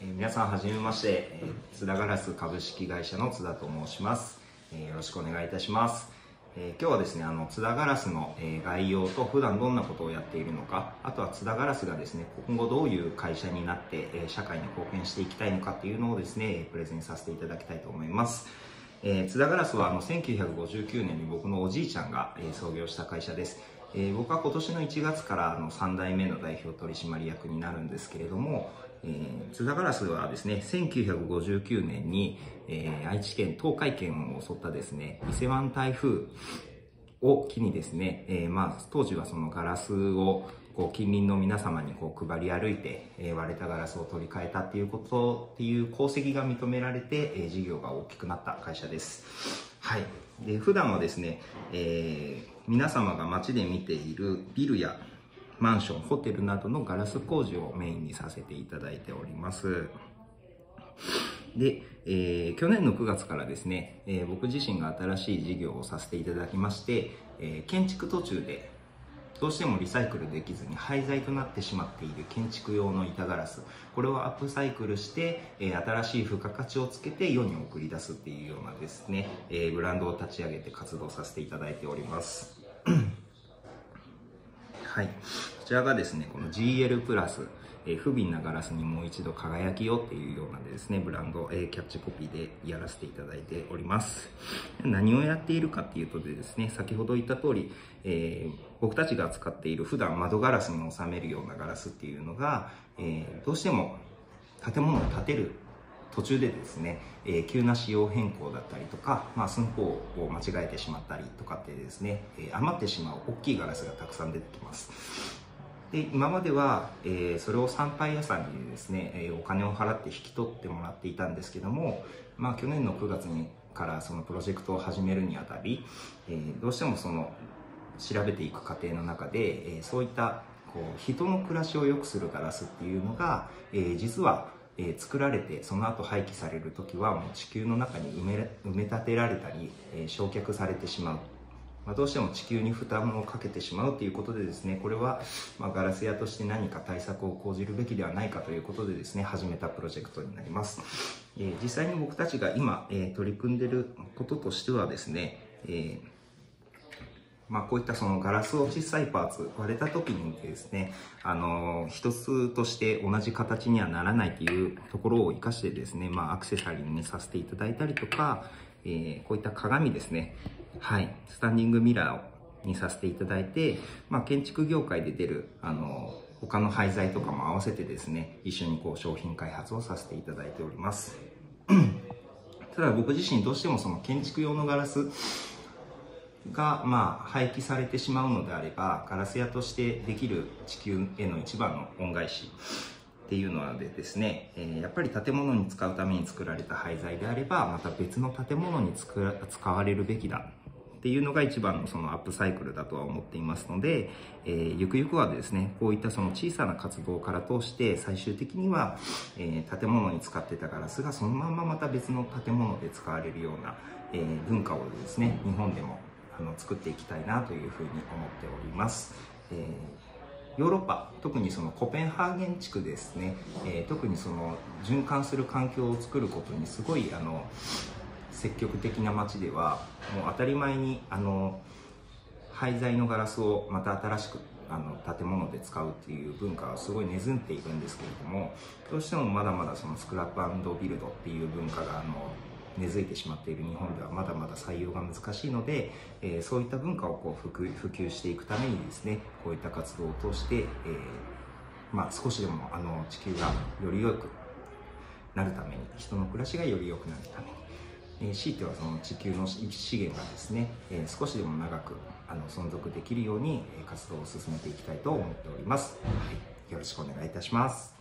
皆さんはじめまして、津田ガラス株式会社の津田と申します。よろしくお願いいたします。今日はですね、津田ガラスの概要と普段どんなことをやっているのか、あとは津田ガラスがですね、今後どういう会社になって社会に貢献していきたいのかっていうのをですね、プレゼンさせていただきたいと思います。津田ガラスは1959年に僕のおじいちゃんが創業した会社です。僕は今年の1月から3代目の代表取締役になるんですけれども、津田ガラスはですね、1959年に、愛知県東海圏を襲ったですね、伊勢湾台風を機にですね、当時はそのガラスを近隣の皆様に配り歩いて、割れたガラスを取り替えたっていう功績が認められて、事業が大きくなった会社です。はい。で、普段はですね、皆様が街で見ているビルやマンション、ホテルなどのガラス工事をメインにさせていただいております。で、去年の9月からですね、僕自身が新しい事業をさせていただきまして、建築途中でどうしてもリサイクルできずに廃材となってしまっている建築用の板ガラス、これをアップサイクルして、新しい付加価値をつけて世に送り出すっていうようなですね、ブランドを立ち上げて活動させていただいております。はい、こちらがですね、この GL プラス、不憫なガラスにもう一度輝きよっていうようなですね、ブランド、キャッチコピーでやらせていただいております。何をやっているかっていうとですね、先ほど言った通り、僕たちが使っている普段窓ガラスに収めるようなガラスっていうのが、どうしても建物を建てる途中でですね、急な仕様変更だったりとか、寸法を間違えてしまったりとかってですね、余ってしまう大きいガラスがたくさん出てきます。で、今までは、それを産廃屋さんにですね、お金を払って引き取ってもらっていたんですけども、去年の9月からそのプロジェクトを始めるにあたり、どうしてもその調べていく過程の中で、そういった人の暮らしを良くするガラスっていうのが、実は作られてその後廃棄される時はもう地球の中に埋め立てられたり、焼却されてしまう。どうしても地球に負担をかけてしまうということでですね、これはガラス屋として何か対策を講じるべきではないかということでですね、始めたプロジェクトになります。実際に僕たちが今取り組んでいることとしてはですね、こういったそのガラスを小さいパーツ割れた時にですね、一つとして同じ形にはならないというところを生かしてですね、アクセサリーにさせていただいたりとか、こういった鏡ですね、はい、スタンディングミラーにさせていただいて、建築業界で出る他の廃材とかも合わせてですね、一緒に商品開発をさせていただいております。ただ僕自身どうしてもその建築用のガラスが廃棄されてしまうのであれば、ガラス屋としてできる地球への一番の恩返しっていうのはですね、やっぱり建物に使うために作られた廃材であれば、また別の建物に使われるべきだっていうのが一番のそのアップサイクルだとは思っていますので、ゆくゆくはですね、こういったその小さな活動から通して最終的には、建物に使ってたガラスがそのまままた別の建物で使われるような、文化をですね、日本でも作っていきたいなというふうに思っております。ヨーロッパ、特にそのコペンハーゲン地区ですね、特にその循環する環境を作ることにすごい積極的な街では、もう当たり前に廃材のガラスをまた新しく建物で使うっていう文化はすごい根付いているんですけれども、どうしてもまだまだそのスクラップ&ビルドっていう文化が根付いてしまっている日本ではまだまだ採用が難しいので、そういった文化を普及していくためにですね、こういった活動を通して、少しでも地球がより良くなるために、人の暮らしがより良くなるために、強いてはその地球の資源がですね、少しでも長く存続できるように活動を進めていきたいと思っております。はい、よろしくお願いいたします。